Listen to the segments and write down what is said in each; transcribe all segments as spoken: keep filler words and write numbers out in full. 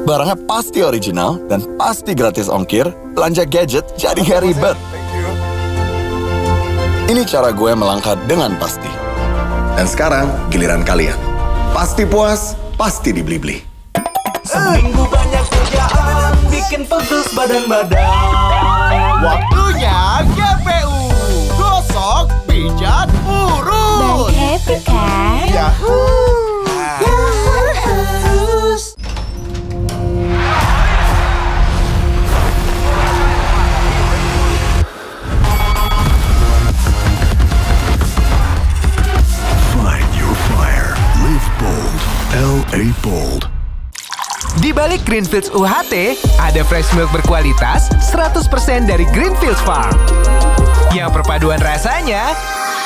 Barangnya pasti original dan pasti gratis ongkir. Belanja gadget jadi gak ribet. Ini cara gue melangkah dengan pasti. Dan sekarang giliran kalian. Pasti puas, pasti dibeli-beli. Seminggu banyak kerjaan, bikin pegel badan-badan. Waktunya G P U. Gosok, pijat, urut. Bang happy kan? Yahoo! Find your fire. Live bold. L A Bold. Di balik Greenfields U H T, ada fresh milk berkualitas seratus persen dari Greenfields Farm. Yang perpaduan rasanya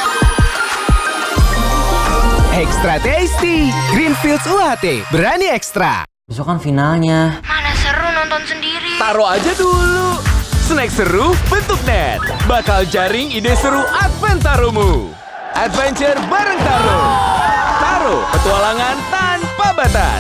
ekstra tasty. Greenfields U H T, berani ekstra. Besok kan finalnya. Mana seru nonton sendiri. Taruh aja dulu. Snack seru bentuk net. Bakal jaring ide seru Advent Taruhmu. Adventure bareng Taro. Taro, petualangan tanpa batas.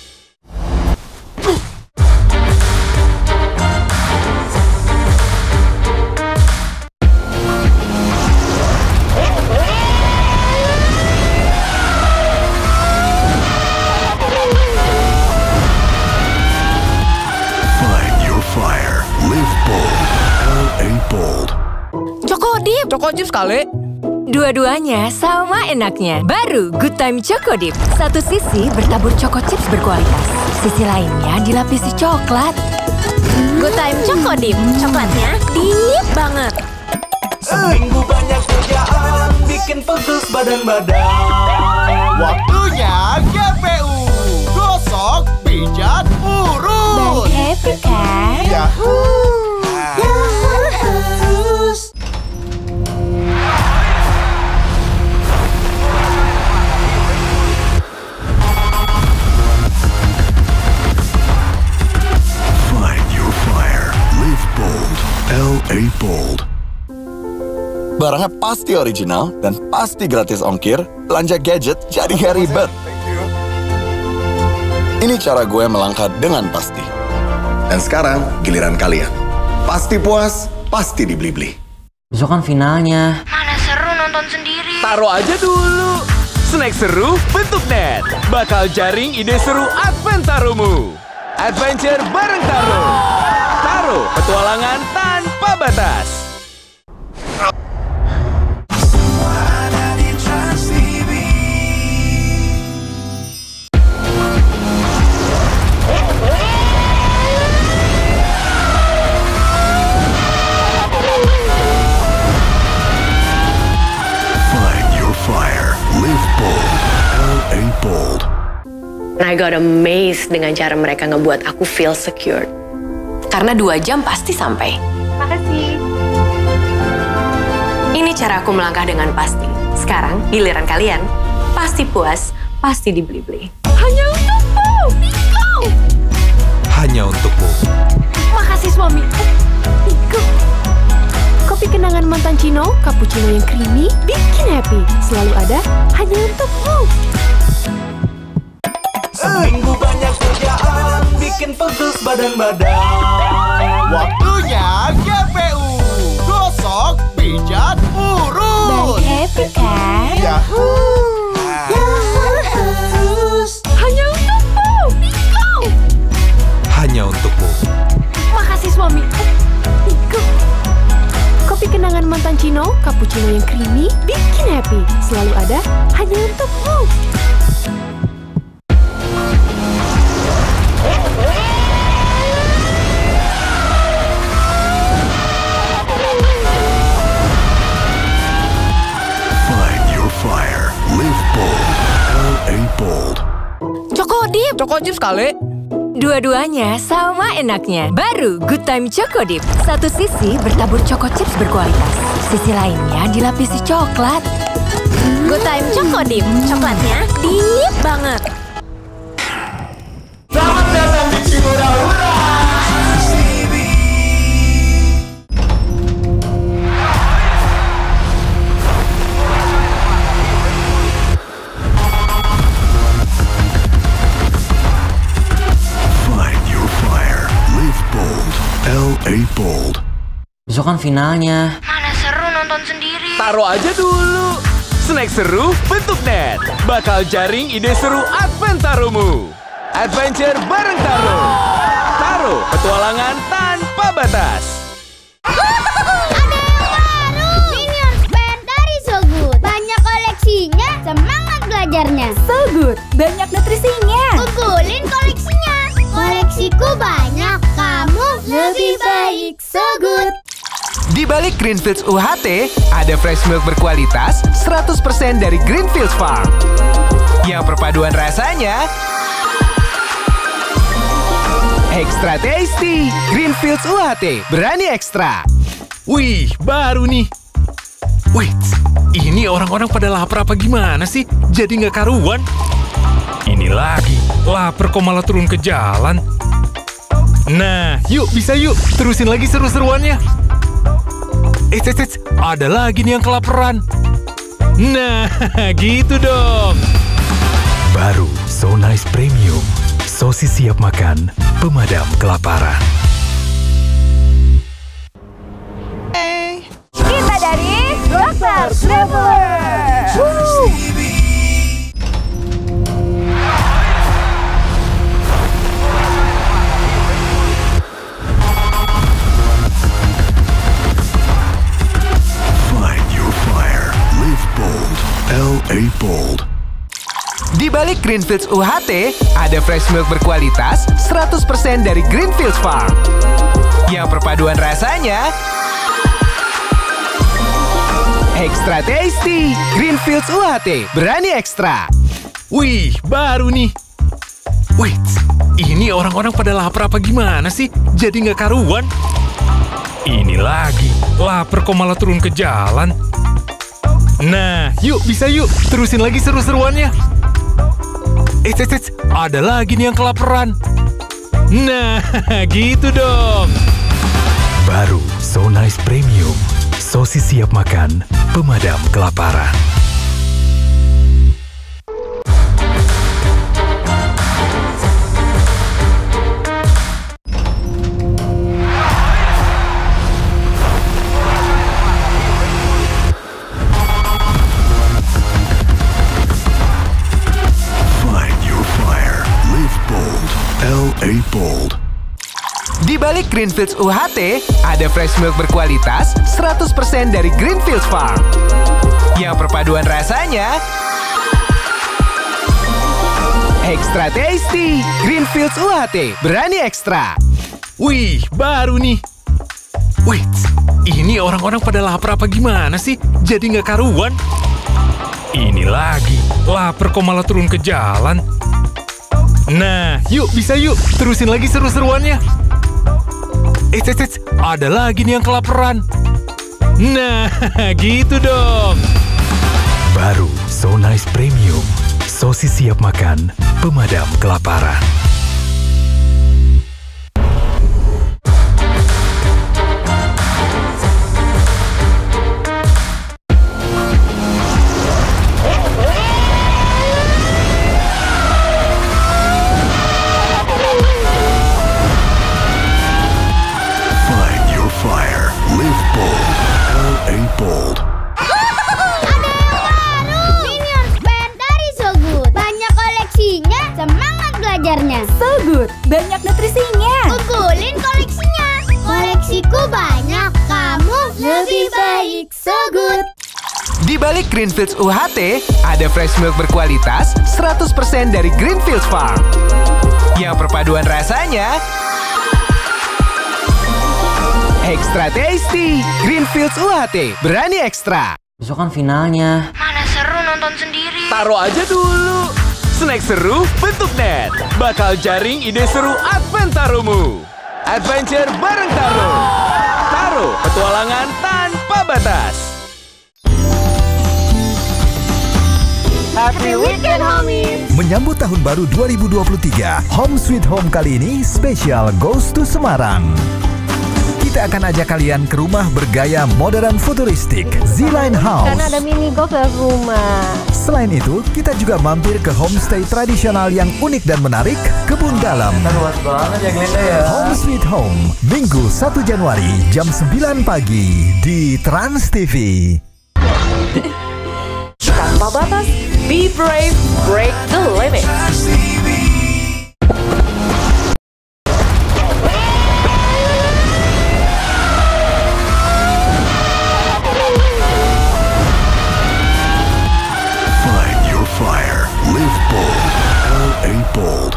Find your fire. Live bold. L A Bold. Chokodip. Chocochips kali. Dua-duanya sama enaknya. Baru Good Time Chokodip. Satu sisi bertabur choco chips berkualitas. Sisi lainnya dilapisi coklat. Good Time Chokodip. Coklatnya deep banget. Seminggu banyak kerjaan, bikin pegel badan-badan. Waktunya G P U. Gosok, pijat, urut. Bang happy kan? Yahoo! Find your fire. Live bold. L A Bold. Barangnya pasti original dan pasti gratis ongkir. Belanja gadget jadi gak ribet. Ini cara gue melangkah dengan pasti. Dan sekarang giliran kalian. Pasti puas, pasti dibeli-beli. Besok kan finalnya. Mana seru nonton sendiri. Taruh aja dulu. Snack seru bentuk net. Bakal jaring ide seru Advent Taruhmu. Adventure bareng Taro. Taro, petualangan tanpa batas. Find your fire. Live bold. L A Bold. I got amazed dengan cara mereka ngebuat aku feel secure. Karena dua jam pasti sampai. Makasih. Ini cara aku melangkah dengan pasti. Sekarang giliran kalian. Pasti puas, pasti dibeli-beli. Hanya untukmu. Biko. Hanya untukmu. Makasih suami. Biko. Kopi kenangan mantan Cino, cappuccino yang creamy, bikin happy. Selalu ada hanya untukmu. Seminggu banyak kerjaan, bikin pegel badan-badan. Waktunya G P U. Gosok, pijat, urut. Bang happy kan? Yahoo! Hanya untukmu. Biko. Hanya untukmu. Makasih suami. Biko. Kopi kenangan mantan Cino, cappuccino yang creamy, bikin happy. Selalu ada hanya untukmu. Find your fire. Live bold. L A Bold. Chokodip. Chocochips kali. Dua-duanya sama enaknya. Baru Good Time Chokodip. Satu sisi bertabur choco chips berkualitas. Sisi lainnya dilapisi coklat. Good Time Chokodip. Coklatnya deep banget. Selamat datang di Cibodahura. Find Bold. Besok kan finalnya. Mana seru nonton sendiri. Taruh aja dulu. Snack seru bentuk net. Bakal jaring ide seru Adventarumu. Adventure bareng Taro. Taro, petualangan tanpa batas. Ada yang baru! Minions Band dari So Good. Banyak koleksinya, semangat belajarnya. So Good, banyak nutrisinya. Kumpulin koleksinya. Koleksiku banyak, kamu lebih baik. So Good. Di balik Greenfields U H T, ada fresh milk berkualitas seratus persen dari Greenfields Farm. Yang perpaduan rasanya ekstra tasty. Greenfields U H T, berani ekstra. Wih, baru nih. Wait, ini orang-orang pada lapar apa gimana sih? Jadi nggak karuan. Ini lagi, lapar kok malah turun ke jalan. Nah, yuk bisa yuk, terusin lagi seru-seruannya. Eh, eh, eh, ada lagi nih yang kelaparan. Nah, gitu dong. Baru So Nice Premium. Sosis siap makan, pemadam kelaparan. Kita dari Dokter Traveler. Find your fire. Live bold. L A Bold. Di balik Greenfields U H T, ada fresh milk berkualitas seratus persen dari Greenfields Farm. Yang perpaduan rasanya ekstra tasty. Greenfields U H T, berani ekstra. Wih, baru nih. Wait, ini orang-orang pada lapar apa gimana sih? Jadi nggak karuan. Ini lagi, lapar kok malah turun ke jalan. Nah, yuk bisa yuk, terusin lagi seru-seruannya. Eh, eh, eh, ada lagi nih yang kelaparan. Nah, gitu dong. Baru So Nice Premium. Sosis siap makan, pemadam kelaparan. L A Bold. Di balik Greenfields U H T, ada fresh milk berkualitas seratus persen dari Greenfields Farm. Yang perpaduan rasanya ekstra tasty. Greenfields U H T, berani ekstra. Wih, baru nih. Wait, ini orang-orang pada lapar apa gimana sih? Jadi nggak karuan. Ini lagi, lapar kok malah turun ke jalan. Nah, yuk bisa yuk, terusin lagi seru-seruannya. Eh, eh, eh, ada lagi nih yang kelaparan. Nah, gitu dong. Baru So Nice Premium. Sosis siap makan, pemadam kelaparan. Bold. Ada yang baru! Minions Band dari So Good. Banyak koleksinya, semangat belajarnya. So Good, banyak nutrisinya. Kumpulin koleksinya. Koleksiku banyak, kamu lebih baik. So Good. Di balik Greenfields U H T, ada fresh milk berkualitas seratus persen dari Greenfields Farm. Yang perpaduan rasanya ekstra tasty. Greenfields U H T, berani ekstra. Besok kan finalnya. Mana seru nonton sendiri. Taruh aja dulu. Snack seru bentuk net. Bakal jaring ide seru Adventarumu. Adventure bareng Taro. Taro, petualangan tanpa batas. Happy weekend, homies! Menyambut tahun baru dua ribu dua puluh tiga, Home Sweet Home kali ini spesial Goes to Semarang. Kita akan ajak kalian ke rumah bergaya modern futuristik, Z-Line House. Karena ada mini golf dalam rumah. Selain itu, kita juga mampir ke homestay tradisional yang unik dan menarik, Kebun Dalam. Luas banget ya Glenda ya. Home Sweet Home, Minggu satu Januari jam sembilan pagi di Trans T V. Tanpa batas, be brave, break the limit. Find your fire, live bold, L A Bold.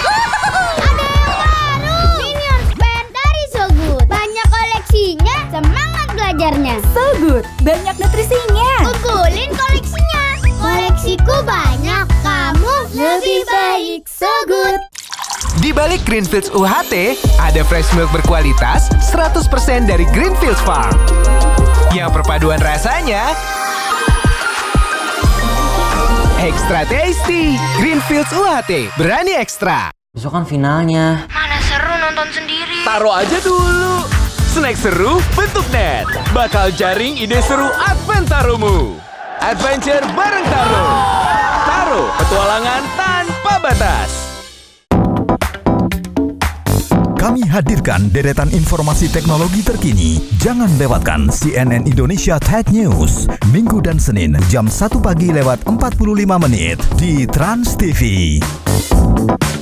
Minions Band dari So Good. Banyak koleksinya, semangat belajarnya. So Good, banyak nutrisinya. Kumpulin koleksinya. Koleksiku banyak, kamu lebih baik. So Good. Di balik Greenfields U H T, ada fresh milk berkualitas seratus persen dari Greenfields Farm. Yang perpaduan rasanya ekstra tasty. Greenfields U H T, berani ekstra. Besok kan finalnya. Mana seru nonton sendiri. Taruh aja dulu. Snack seru bentuk net. Bakal jaring ide seru Advent Taruhmu. Adventure bareng Taro. Taro, petualangan tanpa batas. Kami hadirkan deretan informasi teknologi terkini. Jangan lewatkan C N N Indonesia Tech News. Minggu dan Senin jam satu pagi lewat empat puluh lima menit di Trans T V.